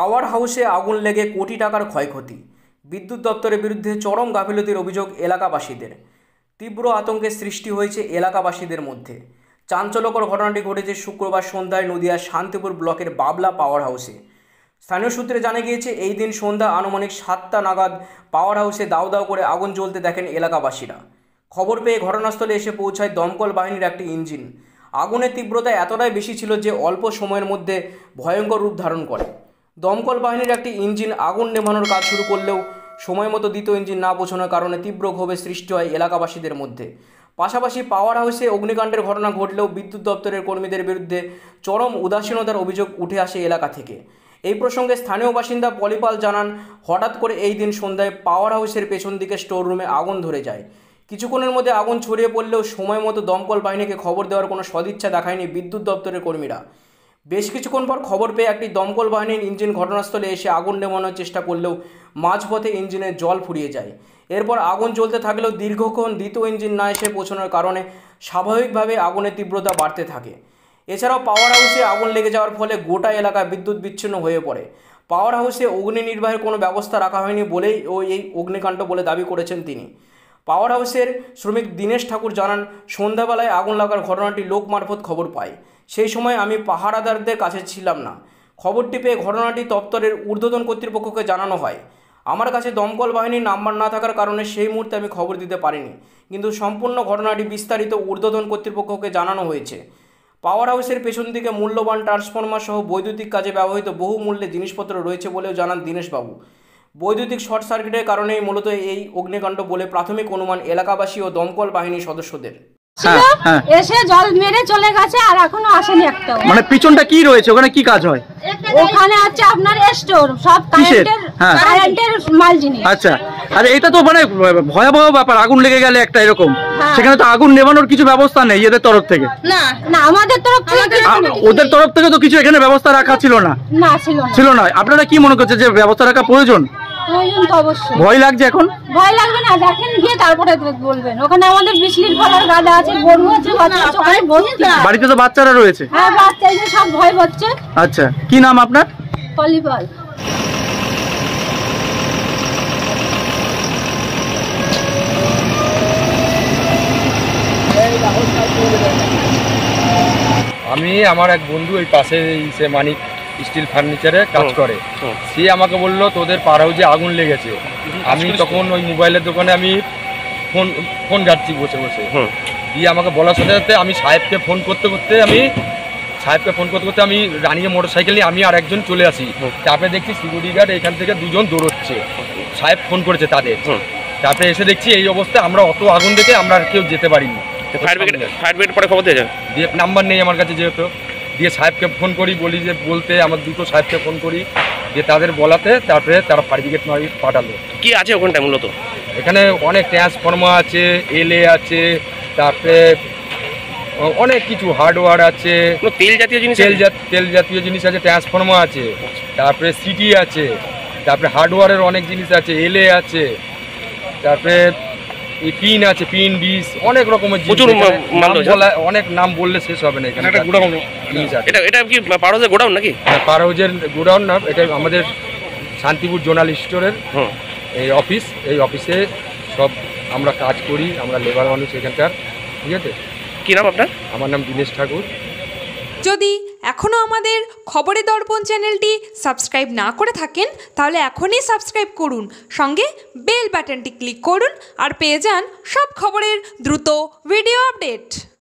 পাওয়ার হাউসে আগুন লেগে কোটি টাকার ক্ষয়ক্ষতি। বিদ্যুৎ দপ্তরের বিরুদ্ধে চরম গাফিলতির অভিযোগ এলাকাবাসীদের। তীব্র আতঙ্কের সৃষ্টি হয়েছে এলাকাবাসীদের মধ্যে। চাঞ্চল্যকর ঘটনাটি ঘটেছে শুক্রবার সন্ধ্যায় নদিয়ার শান্তিপুর ব্লকের বাবলা পাওয়ার হাউসে। স্থানীয় সূত্রে জানা গিয়েছে, এই দিন সন্ধ্যা আনুমানিক 7টা নাগাদ পাওয়ার হাউসে দাউ দাউ করে আগুন জ্বলতে দেখেন এলাকাবাসীরা। খবর পেয়ে ঘটনাস্থলে এসে পৌঁছায় দমকল বাহিনীর একটি ইঞ্জিন। আগুনের তীব্রতা এতটাই বেশি ছিল যে অল্প সময়ের মধ্যে ভয়ঙ্কর রূপ ধারণ করে। দমকল বাহিনীর একটি ইঞ্জিন আগুন নেভানোর কাজ শুরু করলেও সময় মতো দ্বিতীয় ইঞ্জিন না পৌঁছানোর কারণে তীব্র ক্ষোভের সৃষ্টি হয় এলাকাবাসীদের মধ্যে। পাশাপাশি পাওয়ার হাউসে অগ্নিকাণ্ডের ঘটনা ঘটলেও বিদ্যুৎ দপ্তরের কর্মীদের বিরুদ্ধে চরম উদাসীনতার অভিযোগ উঠে আসে এলাকা থেকে। এই প্রসঙ্গে স্থানীয় বাসিন্দা পলিপাল জানান, হঠাৎ করে এই দিন সন্ধ্যায় পাওয়ার হাউসের পেছন দিকে স্টোর রুমে আগুন ধরে যায়। কিছুক্ষণের মধ্যে আগুন ছড়িয়ে পড়লেও সময় মতো দমকল বাহিনীকে খবর দেওয়ার কোনো সদিচ্ছা দেখায়নি বিদ্যুৎ দপ্তরের কর্মীরা। বেশ কিছুক্ষণ পর খবর পেয়ে একটি দমকল বাহিনীর ইঞ্জিন ঘটনাস্থলে এসে আগুন নেভানোর চেষ্টা করলেও মাঝপথে ইঞ্জিনের জল ফুরিয়ে যায়। এরপর আগুন জ্বলতে থাকলেও দীর্ঘক্ষণ দ্বিতীয় ইঞ্জিন না এসে পৌঁছানোর কারণে স্বাভাবিকভাবে আগুনের তীব্রতা বাড়তে থাকে। এছাড়াও পাওয়ার হাউসে আগুন লেগে যাওয়ার ফলে গোটা এলাকা বিদ্যুৎ বিচ্ছিন্ন হয়ে পড়ে। পাওয়ার হাউসে অগ্নি নির্বাহের কোনো ব্যবস্থা রাখা হয়নি বলেই এই অগ্নিকাণ্ড বলে দাবি করেছেন তিনি। পাওয়ার হাউসের শ্রমিক দীনেশ ঠাকুর জানান, সন্ধ্যাবেলায় আগুন লাগার ঘটনাটি লোক মারফত খবর পায়। সেই সময় আমি পাহারাদারদের কাছে ছিলাম না। খবরটি পেয়ে ঘটনাটি দপ্তরের ঊর্ধ্বতন কর্তৃপক্ষকে জানানো হয়। আমার কাছে দমকল বাহিনীর নাম্বার না থাকার কারণে সেই মুহূর্তে আমি খবর দিতে পারিনি, কিন্তু সম্পূর্ণ ঘটনাটি বিস্তারিত ঊর্ধ্বতন কর্তৃপক্ষকে জানানো হয়েছে। পাওয়ার হাউসের পেছন দিকে মূল্যবান ট্রান্সফরমার সহ বৈদ্যুতিক কাজে ব্যবহৃত বহু মূল্যের জিনিসপত্র রয়েছে বলেও জানান দীনেশবাবু। বৈদ্যুতিক শর্ট সার্কিটের কারণেই মূলত এই অগ্নিকাণ্ড বলে প্রাথমিক অনুমান এলাকাবাসী ও দমকল বাহিনীর সদস্যদের। এসে জল মেরে চলে গেছে আর এখনো আসেনি একটাও। মানে পিছনটা কি রয়েছে, ওখানে কি কাজ হয়? ওখানে আছে আপনার স্টোর, সব কারেন্টের মাল জিনিস। আচ্ছা, আর এটা তো মানে ভয়াবহ ব্যাপার, আগুন লেগে গেলে একটা এরকম। সেখানে তো আগুন নেভানোর কিছু ব্যবস্থা নেই এদের তরফ থেকে? না না, আমাদের তরফ থেকে, ওদের তরফ থেকে তো কিছু এখানে ব্যবস্থা রাখা ছিল না? না, ছিল না। আপনারা কি মনে করছেন যে ব্যবস্থা রাখা প্রয়োজন? ভয় লাগছে এখন? ভয় লাগবে না, দেখেন গিয়ে তারপরে বলবেন। ওখানে আমাদের বিজলির ফলার গাদা আছে, গরু আছে, বাড়িতে তো বাচ্চারা রয়েছে। হ্যাঁ, বাচ্চা সব ভয় পাচ্ছে। আচ্ছা, কি নাম আপনার? পলিপাল। আমি আমার এক বন্ধু এই পাশে সে মানিক স্টিল ফার্নিচারে কাজ করে, সে আমাকে বললো তোদের পাড়া হাউসে আগুন লেগেছে। আমি তখন ওই মোবাইলের দোকানে আমি ফোন ঘাটছি বসে বসে, দিয়ে আমাকে বলার সাথে সাথে আমি সাহেবকে ফোন করতে করতে আমি রানিয়ে মোটর সাইকেল নিয়ে আমি আর একজন চলে আসি। তারপরে দেখছি সিকিউরিটি গার্ড এখান থেকে দুজন দৌড়চ্ছে, সাহেব ফোন করেছে তাদের। তারপরে এসে দেখছি এই অবস্থা, আমরা অত আগুন দেখে আমরা আর কেউ যেতে পারিনি। ফায়ার ব্রিগেড পরে খবর দিয়ে দিয়ে নাম্বার নেই আমার কাছে যেহেতু, দিয়ে সাহেবকে ফোন করি, বলি যে বলতে আমার দুটো সাহেবকে ফোন করি, দিয়ে তাদের বলাতে তারপরে তারা ফায়ার ব্রিগেড পাঠালো। কি আছে ওখানটায় মূলত? এখানে অনেক ট্রান্সফর্মার আছে, এলএ আছে, তারপরে অনেক কিছু হার্ডওয়্যার আছে, তেল জাতীয় জিনিস আছে, ট্রান্সফর্মার আছে, তারপরে সিটি আছে, তারপরে হার্ডওয়্যারের অনেক জিনিস আছে, এলএ আছে, তারপরে পিন আছে, পিন ডিস, অনেক রকমের অনেক নাম বললে শেষ হবে না। এখানে একটা গোডাউন জিনিস আছে। এটা কি পাওয়ার হাউসের গোডাউন নাকি? পাওয়ার হাউসের গোডাউন না, এটা আমাদের শান্তিপুর জোনাল স্টোরের এই অফিস। এই অফিসে সব আমরা কাজ করি, আমরা লেবার মানুষ এখানকার। ঠিক আছে, কি নাম আপনার? আমার নাম দীনেশ ঠাকুর। যদি এখনও আমাদের খবরের দর্পণ চ্যানেলটি সাবস্ক্রাইব না করে থাকেন, তাহলে এখনই সাবস্ক্রাইব করুন, সঙ্গে বেল বাটনটি ক্লিক করুন আর পেয়ে যান সব খবরের দ্রুত ভিডিও আপডেট।